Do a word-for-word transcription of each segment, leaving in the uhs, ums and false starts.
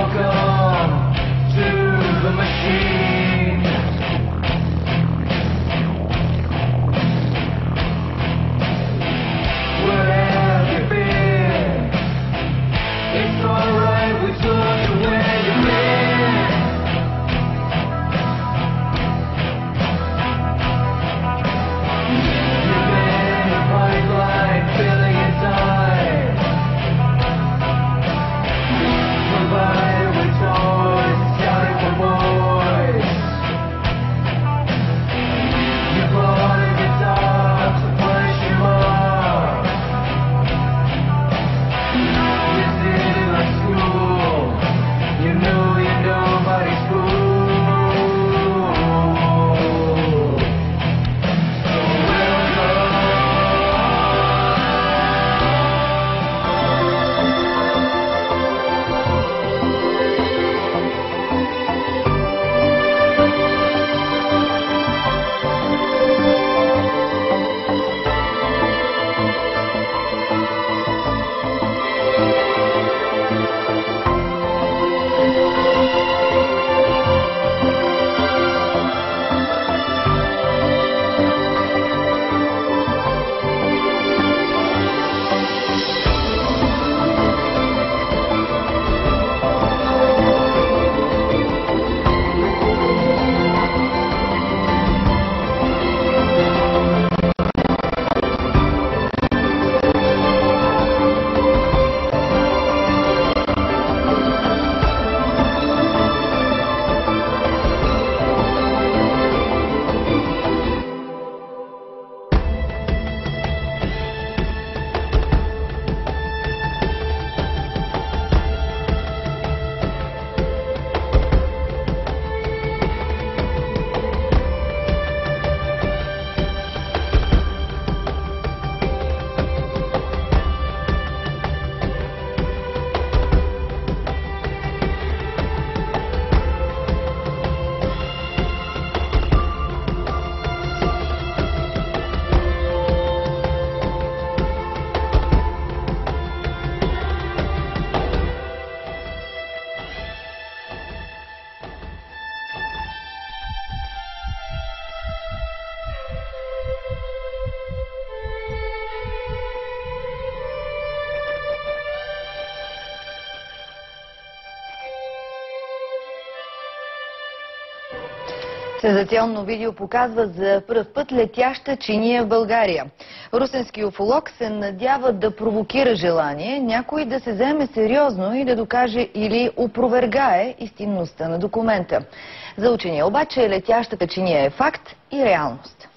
Сензационно видео показва за пръв път летяща чиния в България. Русенски уфолог се надява да провокира желание някой да се вземе сериозно и да докаже или опровергае истинността на документа. За учения обаче летящата чиния е факт и реалност.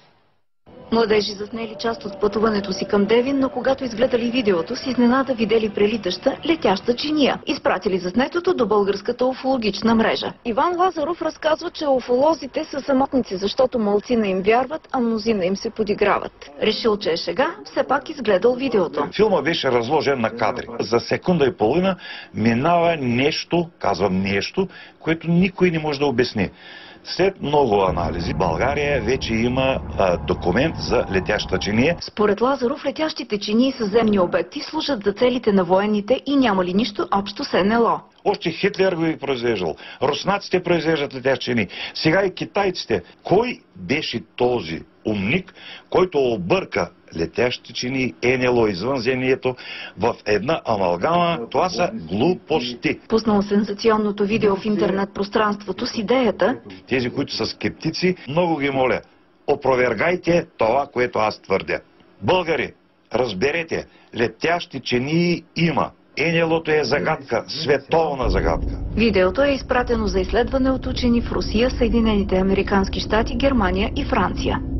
Младежи заснели част от пътуването си към Девин, но когато изгледали видеото, с изненада видели прелитаща летяща чиния. Изпратили заснетото до българската уфологична мрежа. Иван Лазаров разказва, че уфолозите са самотници, защото малцина им вярват, а мнозина им се подиграват. Решил, че е шега, все пак изгледал видеото. Филма беше разложен на кадри. За секунда и половина минава нещо, казвам нещо, което никой не може да обясни. След много анализи, България вече има а, документ за летяща чиния. Според Лазаров, летящите чинии са земни обекти, служат за целите на военните и няма ли нищо общо с Н Л О. Още Хитлер го и произвеждал. Руснаците произвеждат летящи чинии. Сега и китайците. Кой беше този умник, който обърка летящи чинии, Н Л О, извънземието в една амалгама? Това са глупости. Пуснал сензационното видео в интернет пространството с идеята: тези, които са скептици, много ги моля, опровергайте това, което аз твърдя. Българи, разберете, летящи чинии има. Н Л О-то е загадка, световна загадка. Видеото е изпратено за изследване от учени в Русия, Съединените американски щати, Германия и Франция.